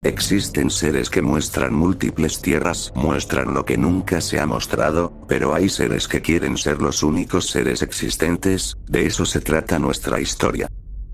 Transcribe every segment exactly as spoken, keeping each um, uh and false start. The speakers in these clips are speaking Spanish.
Existen seres que muestran múltiples tierras, muestran lo que nunca se ha mostrado, pero hay seres que quieren ser los únicos seres existentes, de eso se trata nuestra historia.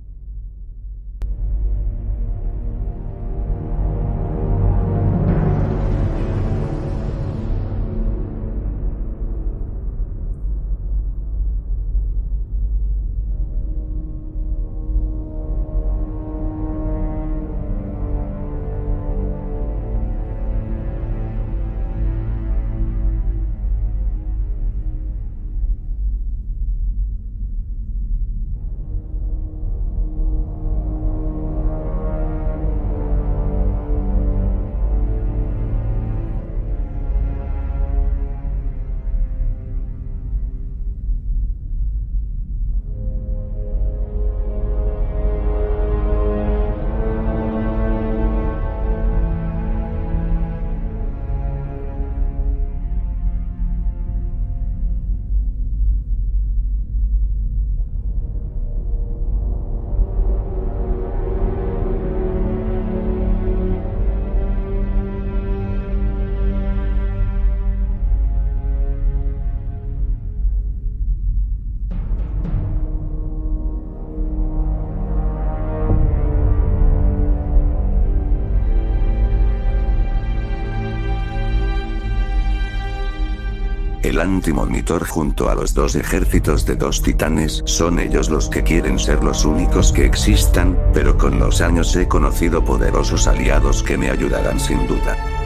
El Anti-Monitor junto a los dos ejércitos de dos titanes son ellos los que quieren ser los únicos que existan, pero con los años he conocido poderosos aliados que me ayudarán sin duda.